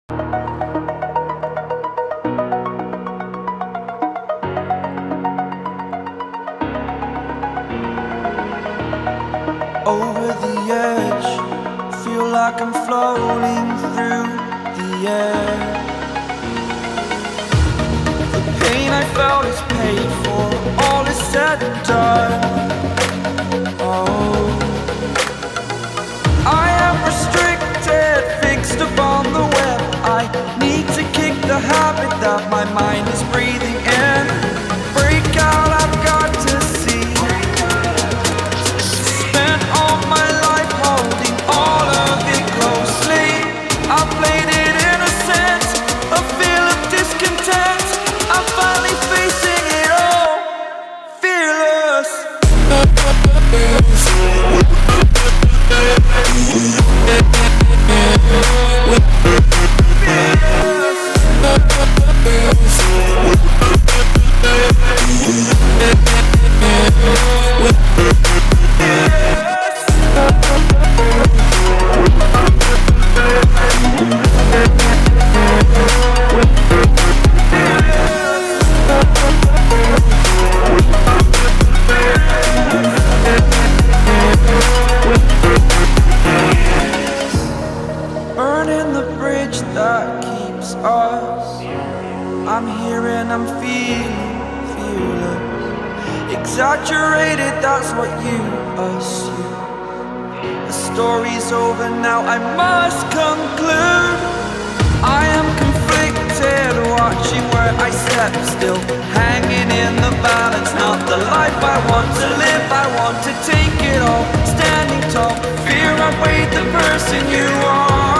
Over the edge, feel like I'm floating through the air. The pain I felt is paid for, all is said and done. Oh, I am restricted, fixed upon the web. I need to kick the habit that my mind is breathing in. Break out, I've got to see. Spent all my life holding all of it closely. I played it innocent, a feel of discontent. I'm finally facing it all, fearless. Burning the bridge that keeps us. I'm here and I'm feeling fearless. Exaggerated, that's what you assume. The story's over now, I must conclude. I am conflicted, watching where I step still, hanging in the balance. Not the life I want to live, I want to take it all. Standing tall, fear I weighed the person you are.